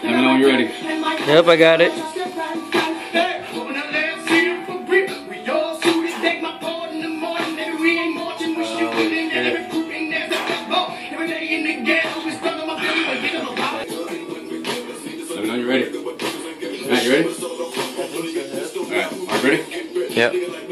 Let me know when you're ready. Yep, I got it. Let me know when you're ready. Matt, you ready? Alright, Mark, ready? Yep.